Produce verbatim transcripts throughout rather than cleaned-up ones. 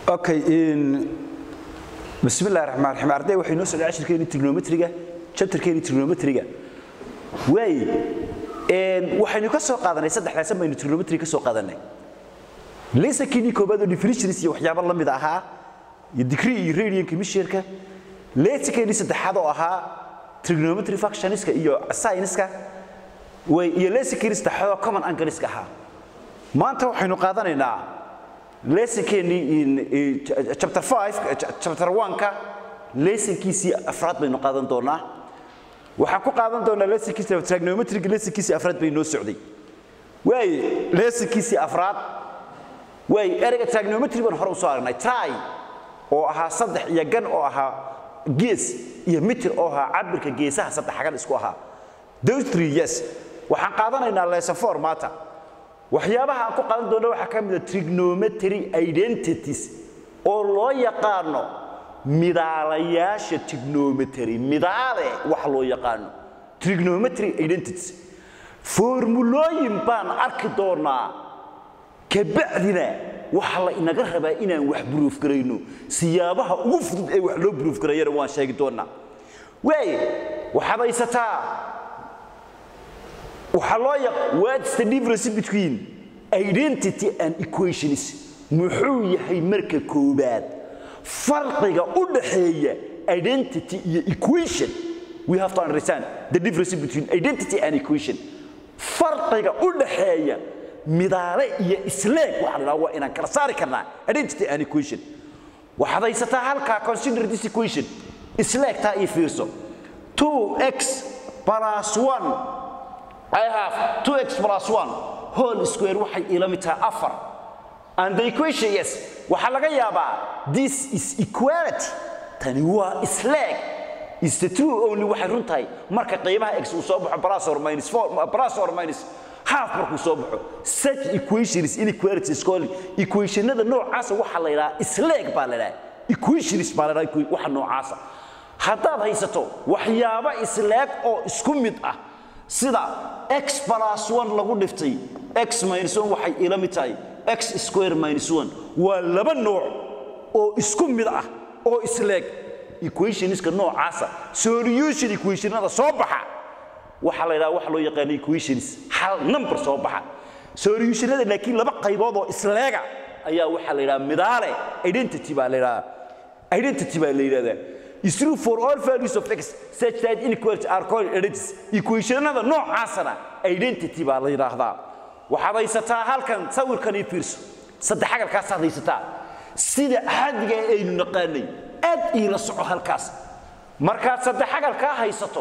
Okay, in Bismillahir Rahmanir Rahim. Arday waxay noo soo cashirkeena trigonometriga, chapterkeena trigonometriga. Way een waxaynu ka soo qaadanay saddex lesson baynu trigonometry ka soo qaadanay. Lesson kii koobaad oo definitions iyo waxyaabo la mid ahaa, iyo degree iyo radian measure-ka. Lesson kii saddexaad oo ahaa trigonometry functions-ka iyo sine-ka. Way iyo lesson kii saddexaad oo common angles-ka ahaa. Maanta waxaynu qaadanaynaa lesson keeni in chapter five chapter one ka lesson kiisi afraad baynu qaadan doonaa waxa ku qaadan doonaa lesson kiisi trigonometry lesson kiisi afraad baynu socday way lesson kiisi afraad way ereyga trigonometry baan hore u soo aragnay try oo aha saddex iyo gan oo aha gees iyo meter oo aha cabirka geesaha saddex xagal isku aha those three yes waxaan qaadanaynaa lesson four maanta waxyaabaha aan ku qaadan doono waxa ka mid ah trigonometry identities oo loo yaqaano midaalayaasha trigonometry midaale wax loo yaqaano trigonometry identities formulooyin baan arki doonaa ka bacdina waxa la inaga rabaa inaan wax proof gareyno siyaabaha ugu fudud ee wax loo proof gareeyana waan sheegi doonaa way waxa baysataa what's the difference between identity and equations muxuu yahay marka koobaad farqiga u dhaxeeya identity iyo equation we have to understand the difference between identity and equation farqiga u dhaxeeya midaale iyo isleeg waxa la waa inaan kala saari karnaa identity and equation waxa haysataa halka consider this equation isleeg taa i fiirso two x plus one I have two x plus one whole square waxay ila mid tahay four and the equation yes waxa laga yaabaa this is equality tani waa isleeg is the true only waxay runtahay marka qiimaha x uu soo baxo plus or minus four plus or minus half markuu soo baxo such equation is inequality is called equationada noocaas waxa la yiraahdaa isleeg baa la yiraahdaa equations baa la yiraahdaa waxa noocaas haddaad haysato waxyaabo isleeg oo isku mid ah sida x plus one lagu dhiftay x minus one waxay ila mid tahay x square minus one waa laba nooc oo isku mid ah oo isleeg equationska noocaasa solution equationada soo baxa waxa la yiraahdaa wax loo yaqaan equations hal number soo baxa solutionada laakiin laba qaybood oo isleega ayaa waxa la yiraahdaa midaale identity baa la yiraahdaa identity baa la yiraahdaa is true for all values of x such that inequalities are called identities equationada noocaasana identity baa la yiraahdaa waxa haysataa halkan sawirkan iyo fiirso saddex xagalkaas haysataa sida caadiga ay naqaanay aad ila soco halkaas marka saddex xagalka haysato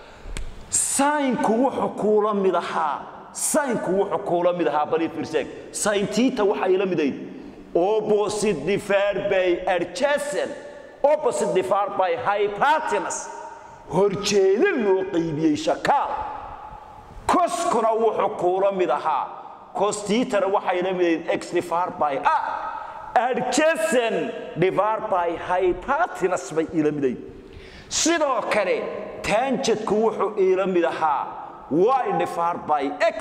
sin-ku wuxuu kula mid ahaa sin-ku wuxuu kula mid ahaa bari fiirseeg sin theta waxa ila miday opposite divided by adjacent opposite divided by hypotenuse horjeeda loo qaybiyay shakaal cos-kuna wuxuu kula mid ahaa cos theta waxa ila mid x divided by a adjacent divided by hypotenuse bay ila miday sidoo kale tangent-ku wuxuu ila mid ahaa y divided by x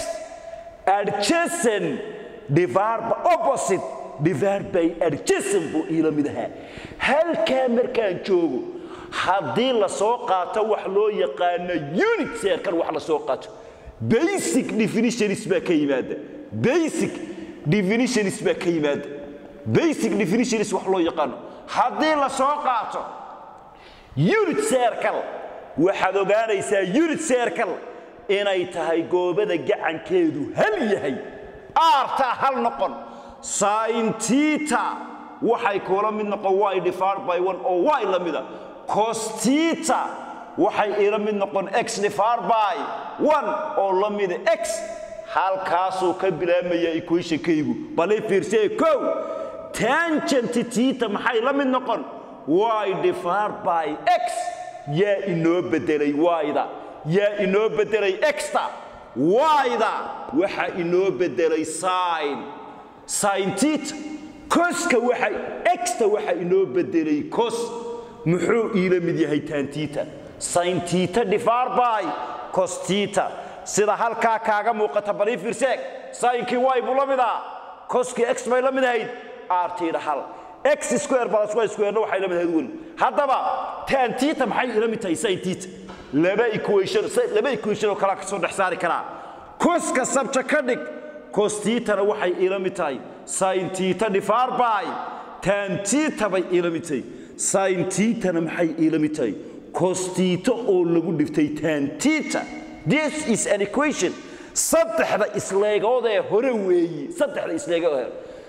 adjacent divided by opposite divided by adjacent buu ila mid ahaa halka markaan joogo hadii la soo qaato wax loo yaqaan unit circle wax la soo qaato basic definitions ba ka yimaada basic definitions ba ka yimaada basic definitions wax loo yaqaan hadii la soo qaato unit circle waxaad ogaanaysaa unit circle inay tahay goobada gacankeedu hal yahay arta hal noqon sin theta waxay kula mid noqon y divided by one oo y la mid ah cos theta waxay ila mid noqon x divided by one oo la mid ah x halkaas oo ka bilaabmaya equation-kaygu bal fiirsay ko tangent theta maxay la mid noqon y divided by x ya inoo bedelay y-da ya inoo bedelay x-ta y-da waxa inoo bedelay sin sin theta cos-ka waxa x-ta waxa inoo bedelay cos muxuu ila mid yahay tan theta sin theta divided by cos theta sida halka kaaga muuqata bari fiirseeg sin-ki y buu la mid ah cos-ki x bay la mid ahayd r theta hal x square plus y square no waxay la mid ahayd haddaba tan theta maxay ila mid tahay sin theta laba equation laba equation oo kala ka soo dhex saari kara coska sabta ka dhig cos theta waxay ila mid tahay sin theta divided by tan theta bay ila mid tahay sin theta maxay ila mid tahay cos theta oo lagu dhiftay tan theta this is an equation saddexda isleegoode hore weeyi saddexda isleegoode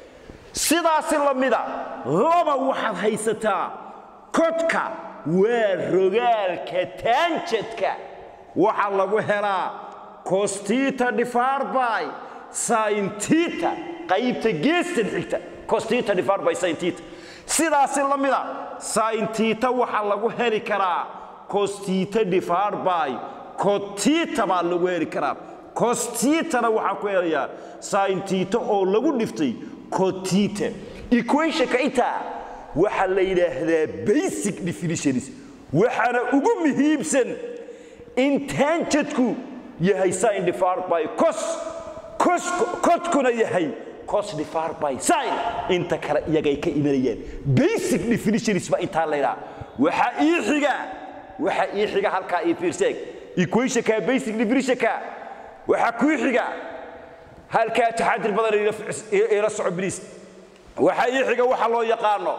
sidaas la mida laba waxaad haysataa kodka waa rogaalka tangent-ka waxa lagu helaa cos theta divided by sin theta qaybta geesta xigta cos theta divided by sin theta sidaas la mida sin theta waxa lagu heli karaa cos theta divided by cot theta baa lagu heli karaa cos theta waxa ku helayaa sin theta oo lagu dhiftay cot theta equation ka ita waxa la yiraahdaa basic definitions waxana ugu muhiimsan in tangent-ku yahay sin divided by cos cos cot kuna yahay cos divided by sin inta kala iyagay ka imanayaan basic definitions ba inta la yiraahdaa waxa ii xiga waxa ii xiga halka ii fiirseeg equation ka basic definition ka waxa ku xiga halka taxadir badan ila socod bilis waxa ii xiga waxa loo yaqaano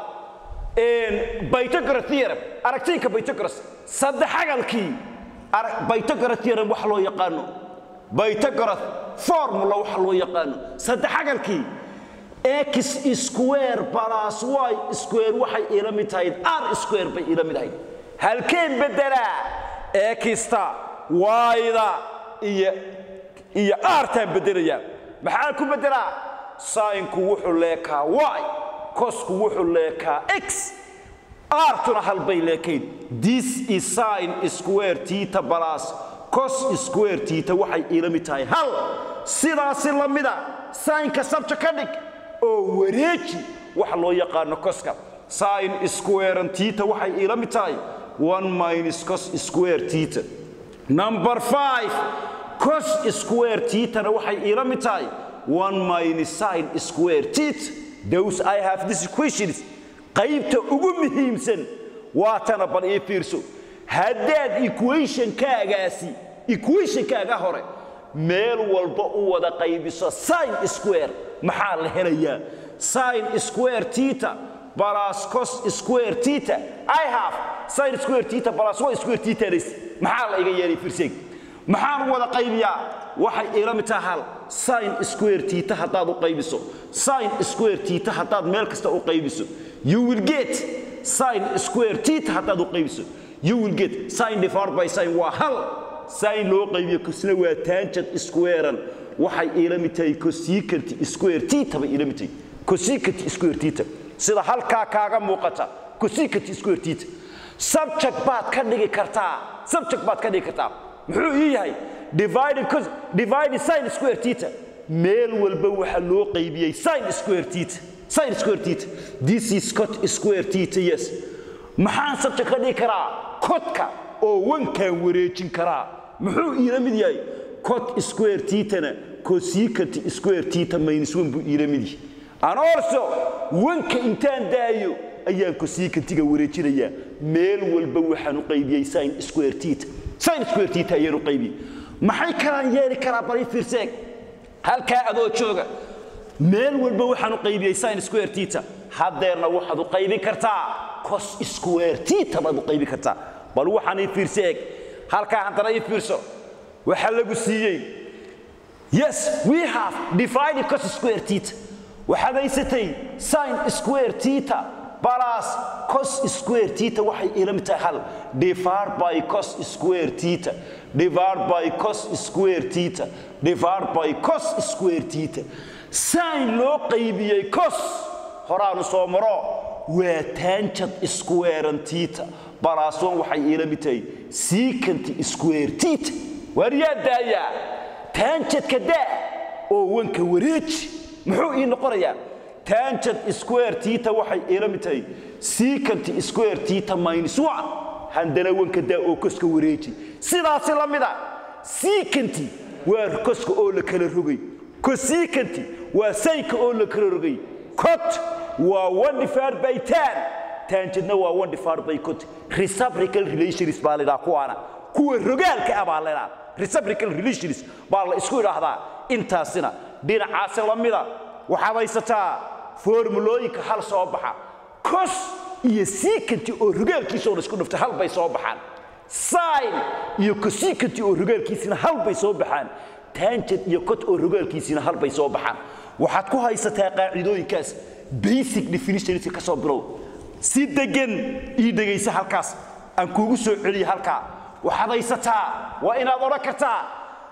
in Pythagoras theorem aragtiinka Pythagoras sadexagalkii Pythagoras theorem waxa loo yaqaano Pythagoras formula waxa loo yaqaano sadexagalkii x square plus y square waxay ila mid tahay r square bay ila mid tahay halkeen bedela x ta y da iyo iyo r ta bedelaya maxaa ku bedela sin ku wuxuu leekaa y cos ku wuxuu leekaa x r tuna hal bay leekayn this is sin square theta plus cos square theta waxay ila mid tahay hal sidaas la mida sin ka sabta ka dhig oo wareeji waxa loo yaqaan coska sin square theta waxay ila mid tahay one minus cos square theta number five cos square theta waxay ila mid tahay one minus sin square theta those I have this equations qaybta ugu muhiimsan waa tan bal ee fiirso haddaad equation kaagaasi equation kaaga hore meel walba u wada qaybiso sin square maxaa la helayaa sin square theta plus cos square theta I have sin square theta plus y square theta maxaa la iga yeelay fiirseeg maxaan wada qaybiyaa waxay ila mid tahay sin square theta hadaad u qaybiso sin square theta hadaad meel kasta u qaybiso you will get sin square theta hadaad u qaybiso you will get sin divided by sin waa hal sin loo qaybiyo kusna waa tangent square waxay ila mid tahay cosecant square theta bay ila mid tahay cosecant square theta sida halka kaaga muuqata cosecant square theta subject baad ka dhigi kartaa subject baad ka dhigi kartaa muxuu yahay divided cos divided sin square theta meel walba waxa loo qaybiyay sin square theta sin square theta this is cot square theta yes maxaan sabta ka dhigi karaa cotka oo wankan wareejin karaa muxuu ila mid yahay cot square theta na cosecant square theta minus one buu ila mid yahay and also wanka intaan daayo ayaan cosecantiga wareejinaya meel walba waxaan u qaybiyay sin square theta sin square theta ayaan u qaybiyay maxay kala yeeli karaa bari fiirseeg halka adoo jooga meel walba waxaan u qaybiyay sin square theta hadeerna waxaad u qaybin kartaa cos square theta baad u qaybin kartaa bal waxaan fiirseeg halka hadana fiirso waxa lagu siiyay yes we have divided cos square theta waxaad haysatay sin square theta plus cos square theta waxay ila mid tahay hal divided by cos square theta divided by cos square theta divided by cos square theta sin loo qaybiyay cos horaan soo maro waa tangent square theta plus one waxay ila mid tahay secant square theta wariyadaaya tangent ka daa oo wanka wareeji muxuu ii noqonayaa tangent square theta waxay ila mid tahay secant square theta minus one handana wanka daa oo koska wareeji sidaas la mid ah secant waa koska oo la kala rogay cosecant waa sayka oo la kala rogay cot waa one divided by ten tangentna waa one divided by cot reciprocal relations baa la yiraahdaa kuwaana kuwa rogaalka ah baa la yiraahdaa reciprocal relations baa la isku yiraahdaa intaasina dhinacaas la mida waxa haysataa formulooyinka hal soo baxa cos iyo secant oo rogaalkiisa oo isku dhuftay hal bay soo baxaan sin iyo cosecant oo rogaalkiisina hal bay soo baxaan tangent iyo cot oo rogaalkiisina hal bay soo baxaan waxaad ku haysataa qaacidooyinkaas basic definitions ka soo bilow si degan ii dhageysa halkaas aan kuugu soo celiyo halka waxaad haysataa waa inaad oran kartaa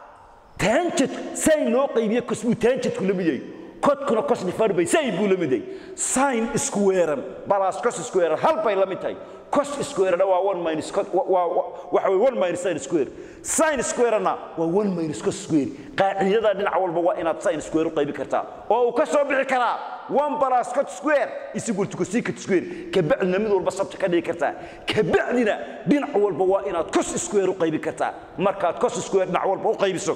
tangent sin loo qaybiyo cos uu tangent ku lamidey cot-kuna cos divided by sin buu lamidey sin square plus cos square hal bay lamid tahay cos square waa one minus cot waa waxa way one minus sin square sin square na waa one minus cos square qaacidada dhinac walba waa inaad sin square u qaybi kartaa oo uu ka soo bixi karaa one plus cot square is equal to cosecant square ka bacdina mid walba sabta ka dhigi kartaa ka bacdina dhinac walba waa inaad cos square u qaybi kartaa markaad cos square dhinac walba u qaybiso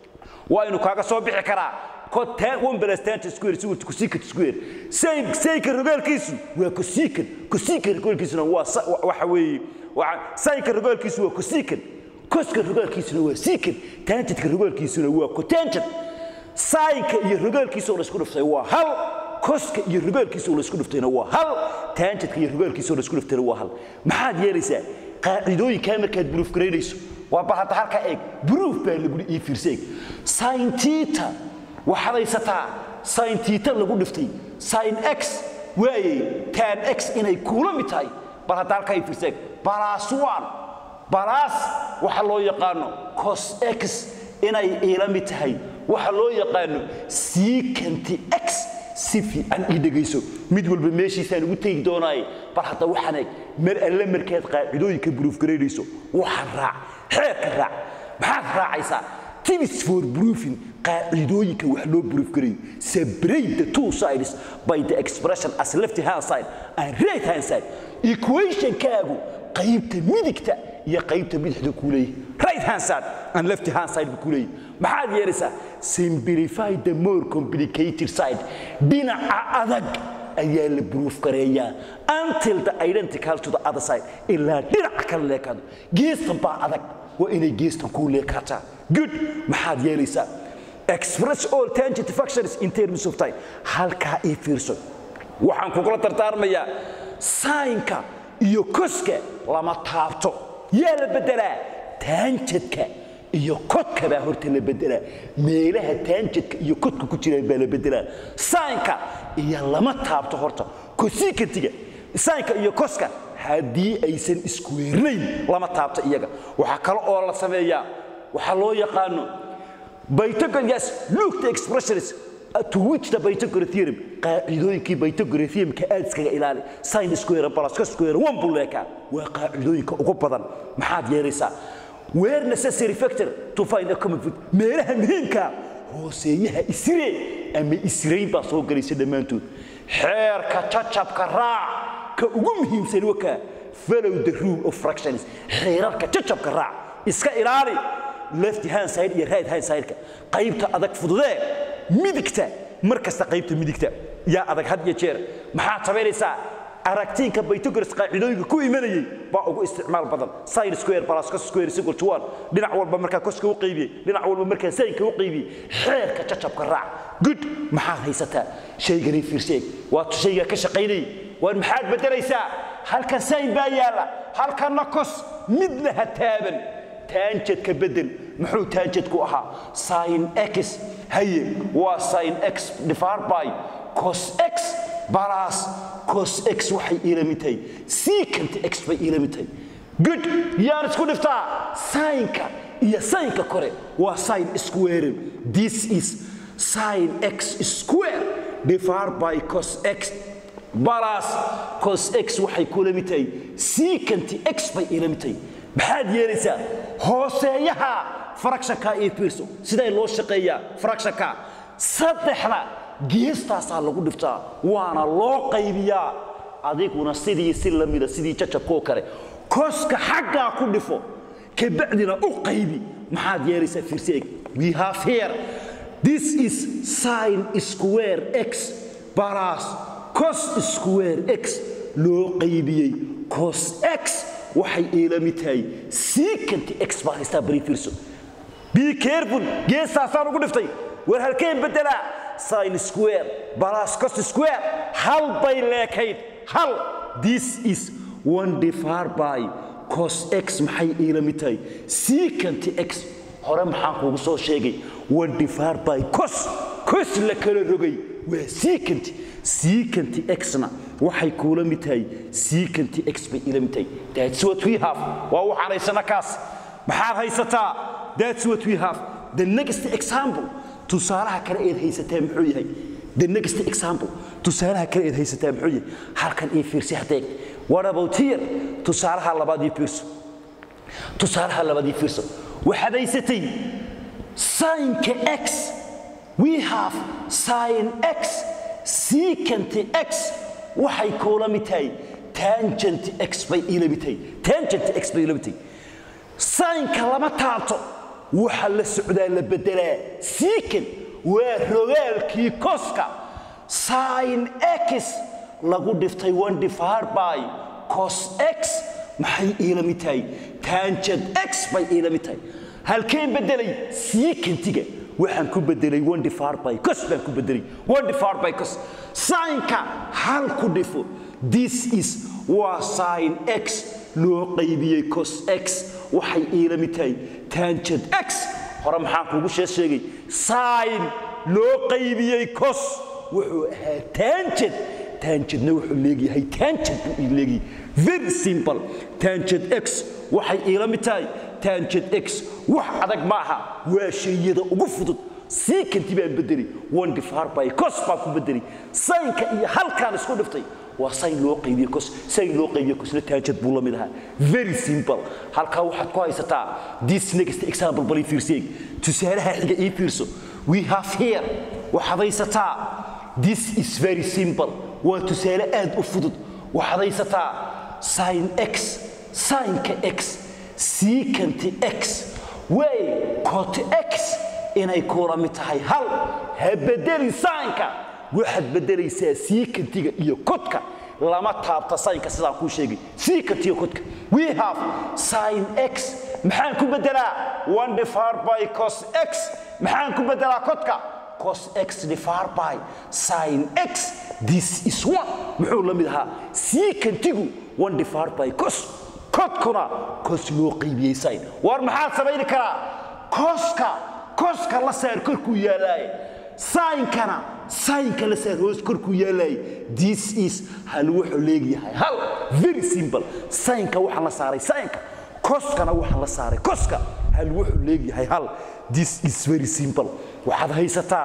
waa inuu kaaga soo bixi karaa cot one plus tangent square is equal to cosecant square sin sin ka rogaalkiisu waa cosecant cosecant rogaalkiisuna waa waxa weeye waa sin ka rogaalkiisu waa cosecant cos ka rogaalkiisuna waa secant tangent ka rogaalkiisuna waa cotangent sin ka iyo rogaalkiisu oo isku dhuftay waa hal cos ka iyo rogaalkiisu oo isku dhuftayna waa hal tangent ka iyo rogaalkiisu oo isku dhuftayna waa hal maxaad yeelaysaa qaacidooyinka markaad proof gareynayso waa bahata halka eeg proof baa lagu ii fiirsay sin theta waxaad haysataa sin theta lagu dhiftay sin x way tan x inay kula mid tahay bahata halka ii fiirsay plus one plus waxa loo yaqaano cos x inay ila mid tahay waxa loo yaqaano secant x si fiican ii dhageyso mid walba meeshiisaan ugu tagi doonaay bal hadda waxaan eeg mar alle markaad qaacidooyinka proof gareynayso waxaan raac xeerka raac maxaad raacaysaa tips for proofing qaacidooyinka wax loo proof gareeyo separate the two sides by the expression as left hand side and right hand side equation kaagu qaybta midigta iyo qaybta bidixda ku leeyahay right hand side and left hand side ku leeyahay maxaad yeeraysaa simplify the more complicated side dhinaca adag ayaa la proof gareeyaa until the identical to the other side ila dhinaca kale leekado geestan baa adag waa inay geestan ku leekataa good maxaad yeeraysaa express all tangent functions in terms of time halka ay fiirso waxaan ku kala tartaarmayaa sin-ka iyo cos-ka lama taabto yaa la bedelaa tangentka iyo cot-ka baa horta la bedelaa meelaha tangentka iyo cot-ka ku jiraan baa la bedelaa sin-ka iyo lama taabto horta cosecant-ga sin-ka iyo cos-ka haddii aysan isku weernayn lama taabto iyaga waxa kale oo la sameeyaa waxa loo yaqaano Pythagoras look the expressions to which the Pythagorean theorem qaacidooyinkii Pythagorean theorem-ka aad iskaga ilaali sin square plus cos square one buleka waa qaacidooyinka ugu badan maxaad yeeraysaa where necessary factor to find a common root meelaha muhiimka hooseeyaha isre ama isreyn baa soo galaysa dhamaantood xeerka jajabka raac ka ugu muhiimsan waka follow the rule of fractions xeerarka jajabka raac iska ilaali left hand side iyo right hand side ka qaybta adag fududee midigta markasta qaybta midigta yaa adag had iyo jeer maxaad sameynaysaa aragtiinka Pythagoras qaacidooyinka ku imanayay baa ugu isticmaal badan sin square plus cos square is equal to one dhinac walba marka cos-ka u qaybiyay dhinac walba marka sin-ka u qaybiyay xeerka jajabka raac good maxaad haysataa shaygan fiirsay waa shayga ka shaqeynay waan maxaad bedelaysaa halka sin baa yaala halkana cos midna ha taaban tangent-ka bedel muxuu tangent-ku ahaa sin x haye waa sin x divided by cos x plus cos x waxay ila mitay secant x bay ila mitay good yaan isku dhiftaa sin-ka iyo sin-ka kore waa sin square this is sin x square divided by cos x plus cos x waxay kula mitay secant x bay ila mitay maxaad yeelaysaa hooseeyaha fractionka ee fiirso siday loo shaqeeyaa fractionka saddexda geestaasaa lagu dhiftaa waana loo qaybiyaa adiguna sidii si lamida sidii jajabkoo kale koska xaggaa ku dhifo ka bacdina u qaybi maxaad yeelaysaa fiirseeg we have here this is sin square x plus cos square x loo qaybiyay cos x waxay ila mid tahay secant x baa haysta bari fiirso be careful geesaasaan ugu dhiftay war halkeen bedela sin square plus cos square hal bay leekayd hal this is one divided by cos x maxay ila mid tahay secant x hore maxaan kugu soo sheegay one divided by cos cos la kala rogay waa secant secant x na waxay kula mid tahay secant x bay ila mid tahay that's what we have waa waxaan haysana kaas maxaad haysataa that's what we have the next example tusaalaha kale ee haysataa muxuu yahay the next example tusaalaha kale ee haysataa muxuu yahay halkan ee fiirsi hadeeg what about here tusaalaha labaad ee fiirso tusaalaha labaad ee fiirso waxaad haysatay sin x we have sin x secant x waxay kula mid tahay tangent x bay ila mid tahay tangent x bay ila mid tahay sin ka lama taabto waxa la socdaa la bedelaa secant waa rogaalkii coska sin x lagu dhiftay one divided by cos x maxay ila mid tahay tangent x bay ila mid tahay halkeen bedelay secantiga waxaan ku bedelay one divided by cos baan ku bedelay one divided by cos sin ka hal ku dhifo this is waa sin x loo qaybiyay cos x waxay ila mid tahay tangent x hore maxaan kugu sheegay sin loo qaybiyay cos wuxuu ahaa tangent tangent na wuxuu leeyahay tangent buu leeyahay very simple tangent x waxay ila mid tahay tangent x wax adag maaha waa shayada ugu fudud secant baan bedelay one divided by cos baan ku bedelay sin ka iyo halkaan isku dhiftay waa sin loo qaybiyay cos sin loo qaybiyay cos la tangent buu la mid ahaa very simple halka waxaad ku haysataa this next example bal fiirsi tusaalaha xiga ee fiirso we have here waxaad haysataa this is very simple waa tusaale aad u fudud waxaad haysataa sin x sin ka x secant x way cot x inay kula mid tahay hal ha bedeli sin ka waxaad bedelaysaa secantiga iyo codka lama taabta sin ka sidaan ku sheegay secant iyo codka we have sin x maxaan ku bedelaa one divided by cos x maxaan ku bedelaa codka cos x divided by sin x this is one muxuu la mid ahaa secantigu one divided by cos codkuna cos loo qaybiyay sin war maxaa sameeyay karaa coska coska la saar korku yaalay sin kana sin ka la saar hoos korku yaalay this is hal wuxuu leeyahay hal very simple sin ka waxa la saaray sin ka coskana waxa la saaray coska hal wuxuu leeyahay hal this is very simple waxaad haysataa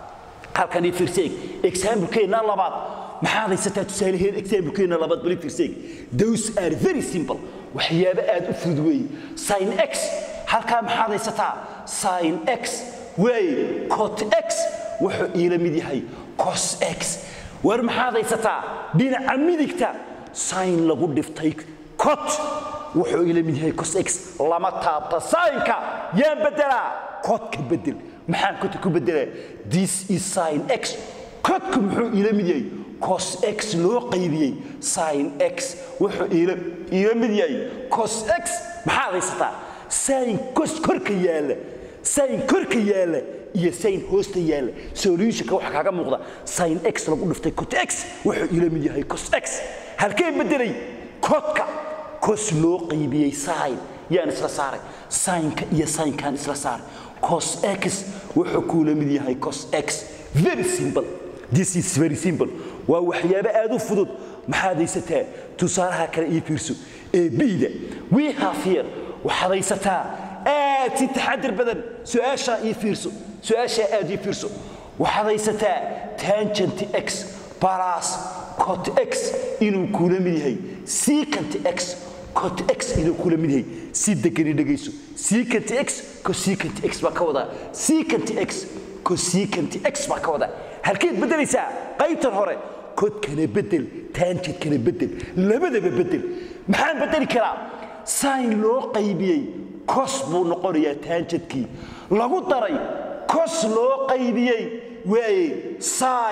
halkan ee fiirseeg example keena labaad maxaad haysataa tusaalaheed example keena labaad bal fiirseeg those are very simple waxyaabo aad u fudud weey sin x halka maxaad haysataa sin x way cot x wuxuu ila mid yahay cos x war maxaad haysataa dhinaca midigta sin lagu dhiftay cot wuxuu ila mid yahay cos x lama taabta sin ka yaa bedela cot ka bedel maxaan cot ku bedelaa this is sin x cot ku muxuu ila mid yahay cos x loo qaybiyay sin x wuxuu ila ila mid yahay cos x maxaad haysataa sin cos korka yaala sin korka yaala iyo sin hoosta yaala solution-ka waxa kaaga muuqda sin x lagu dhiftay cot x wuxuu ila mid yahay cos x halkeen bedelay codka cos loo qaybiyay sin yaan isla saaray sin-ka iyo sin-kan isla saaray cos x wuxuu ku la mid yahay cos x very simple this is very simple waa waxyaabo aad u fudud maxaad haysataa tusaalaha kale ee fiirso ee bida we have here waxaad haysataa aad si taxadir badan su'aasha ee fiirso su'aasha aad ee fiirso waxaad haysataa tangent x plus cot x inuu ku la mid yahay secant x cot x inuu ku la mid yahay si degani dhageyso secant x cosecant x ba ka wada secant x cosecant x ba ka wada halkeed bedelaysaa qaybtan hore cot kana bedel tangent kana bedel labadaba bedel maxaan bedeli karaa sin loo qaybiyay cos buu noqonayaa tangentkii lagu daray cos loo qaybiyay way sin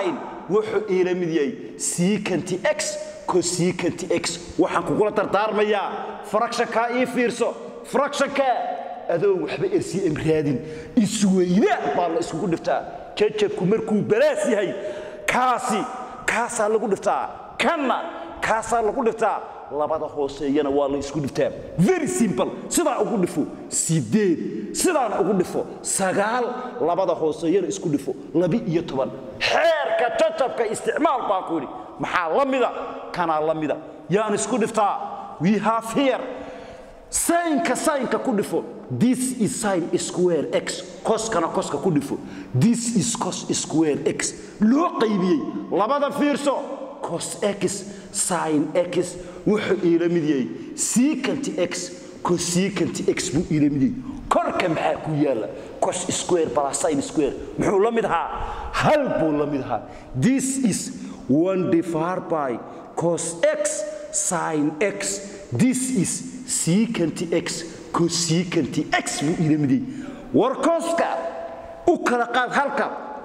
wuxuu ila mid yahay secant x cosecant x waxaan ku kula tartaarmayaa fraction ka ii fiirso fraction ka adoo waxba R C M raadin isweyna baa la isku dhiftaa jajabku markuu balaas yahay kaasi kaasa lagu dhiftaa kana kaasa lagu dhiftaa labada hooseeyana waa la isku dhiftaa very simple sida ugu dhifo sideed sidaan ugu dhifo sagaal labada hooseeyana isku dhifo laba iyo toban xeerka jajabka isticmaal baa ku yiri maxaa lamida kana lamida yaan isku dhiftaa we have here sin ka sin ka ku dhifo this is sin square x cos kana cos ka ku dhifo this is cos square x loo qaybiyay labada fiirso cos x sin x wuxuu ila mid yahay secant x cosecant x buu ila mid yahay korka maxaa ku yaala cos square plus sin square muxuu la mid ahaa hal buu la mid ahaa this is one divided by cos x sin x this is secant x cosecant x buu ila mid yahay war coska u kala qaad halka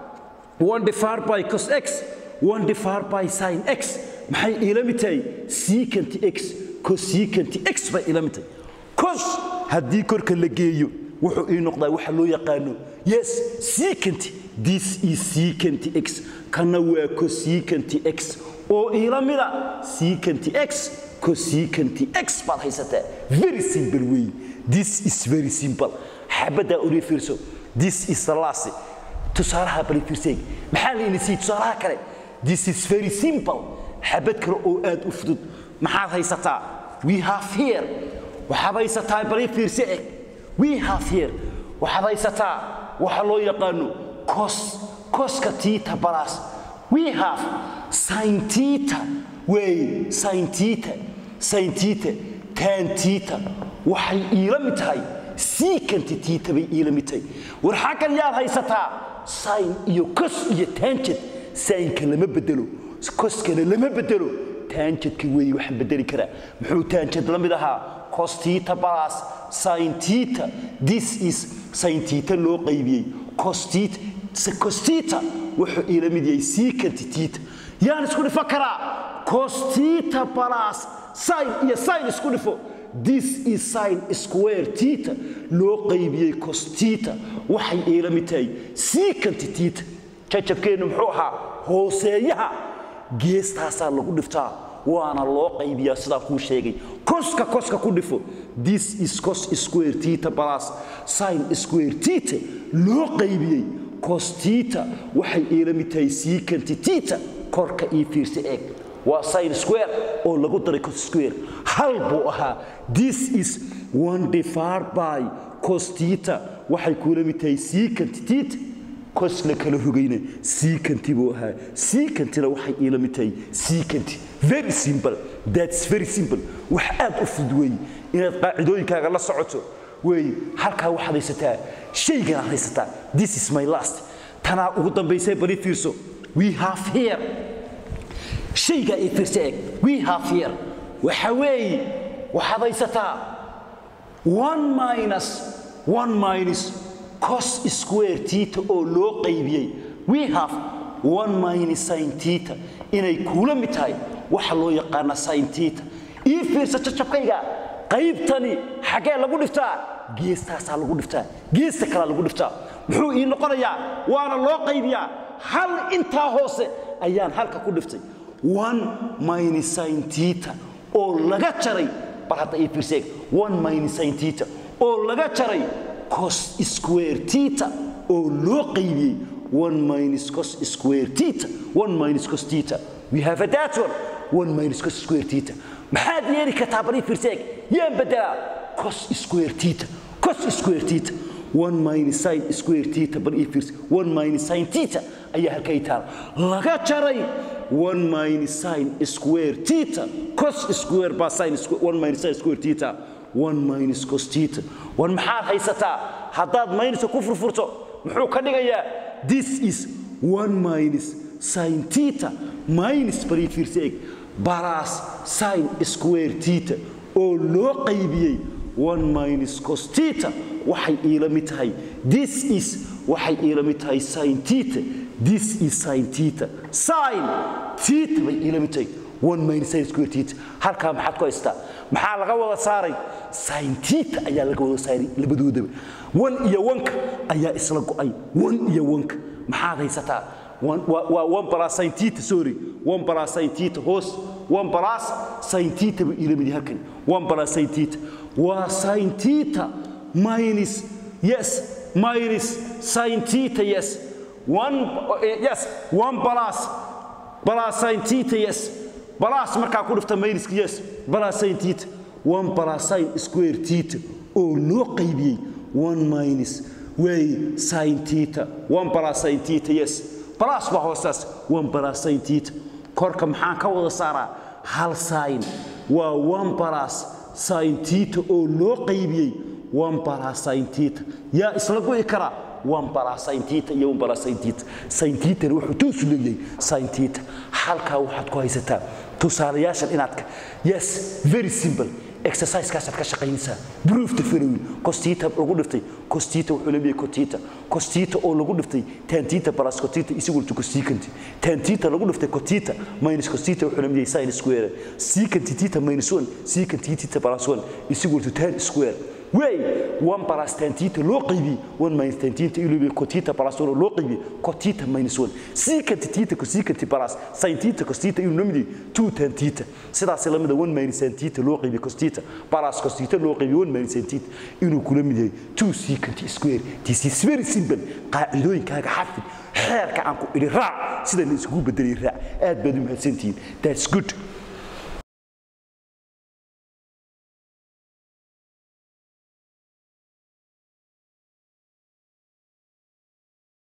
one divided by cos x one divided by sin x maxay ila mid tahay secant x cosecant x ba ila mid tahay cos hadii korka la geeyo wuxuu ii noqdaa waxa loo yaqaano yes secant this is secant x kana waa cosecant x oo ila mid ah secant x cosecant x baad haysataa very simple way this is very simple xabada u fiirso this is the last tusaalaha bari fiirsay maxaa la inisi tusaalaha kale this is very simple xabad kale oo aad u fudud maxaad haysataa we have here waxaad haysataa bari fiirsay we have here waxaad haysataa waxa loo yaqaano cos coska theta plus we have sin theta way sin theta sin theta tan theta waxay ila mid tahay secant theta bay ila mid tahay war xakan yaad haysataa sin iyo cos iyo tangent sin ka lama bedelo cos kana lama bedelo tangent ka way wax bedeli kara muxuu tangent la mid ahaa cos theta plus sin theta this is sin theta loo qaybiyay cos theta cos theta wuxuu ila mid yahay secant theta yaan isku dhifo karaa cos theta plus sin iyo sin isku dhifo this is sin square theta loo qaybiyay cos theta waxay ila mid tahay secant theta jajabkeenu muxuu ahaa hooseeyaha geestaasa lagu dhiftaa waana loo qaybiyaa sida ku sheegay coska coska ku dhifo this is cos square theta plus sin square theta loo qaybiyay cos theta waxay ila mid tahay secant theta korka ii fiirsi eeg waa sin square oo lagu daray cos square hal buu ahaa this is one divided by cos theta waxay ku ila mid tahay secant theta cos la kala rogayna secant buu ahaa secantna waxay ila mid tahay secant very simple that's very simple wax aad u fudud weey inaad qaacidooyinkaaga la socoto weey halka waxaad haysataa shaygan aad haysataa this is my last tana ugu dambeysay bari fiirso we have here shayga ay fiirsay we have here waxa weey waxaad haysataa one minus one minus cos square theta oo loo qaybiyay we have one minus sin theta inay kula mid tahay waxa loo yaqaan sin theta ii fiirsa jajabkayga qaybtani xagee lagu dhiftaa geestaasa lagu dhiftaa geesta kala lagu dhiftaa muxuu ii noqonayaa waana loo qaybiyaa hal inta hoose ayaan halka ku dhiftay one minus sin theta oo laga jaray bal hadda ii fiirsay one minus sin theta oo laga jaray cos square theta oo loo qaybiyay one minus cos square theta one minus cos theta we have a that one one minus cos square theta maxaad yeeri kartaa bari fiirsay yaan bedela cos square theta cos square theta one minus sin square theta bari fiirsay one minus sin theta ayaa halkay taal laga jaray one minus sin square theta cos square by sin square one minus sin square theta one minus cos theta one maxaad haysataa haddaad minus ku furfurto muxuu ka dhigayaa this is one minus sin theta minus bari fiirsay plus sin square theta oo loo qaybiyay one minus cos theta waxay ila mid tahay this is waxay ila mid tahay sin theta this is sin theta sin theta bay ila mid tahay one minus sin square theta halka maxaad ku haystaa maxaa laga wada saaray sin theta ayaa laga wada saaray labadoodaba one iyo one ayaa isla go'ay one iyo one maxaad haysataa one one plus sin theta sorry one plus sin theta hoos one plus sin theta bay ila mid halkan one plus sin theta wa sin theta minus yes minus sin theta yes one yes one plus plus sin theta yes plus marka ku dhifta minus yes plus sin theta one plus sin square theta oo loo qaybiyay one minus way sin theta one plus sin theta yes plus ba hoostaas one plus sin theta korka maxaan ka wada saaraa hal sin waa one plus sin theta oo loo qaybiyay one plus sin theta ya isla go'i kara one plus sin theta iyo one plus sin theta sin theta wuxuu toos leeyahay sin theta halka waxaad ku haysataa tusaalayaashan inaad yes very simple exercise kaas aad ka shaqeynaysaa proof the following cos theta lagu dhiftay cos theta wuxuu leeyahay cos theta cos theta oo lagu dhiftay tan theta plus cos theta is equal to cos secant tan theta lagu dhiftay cos theta minus cos theta wuxuu leeyahay sin square secant theta minus one secant theta plus one is equal to tan square way one plus tan theta loo qaybi one minus tan theta ilo bi cos theta plus one loo qaybi cos theta minus one secant theta cos secant plus sin theta cos theta ilo namidi two tan theta sidaas la mid one minus tan theta loo qaybi cos theta plus cos theta loo qaybi one minus tan theta ilo kula mid yahay two secant square this is very simple qaacidooyinkaaga xafid xeerka aan ku iri raac sida la isku bedelay raac aad baad u mahadsantiin that's good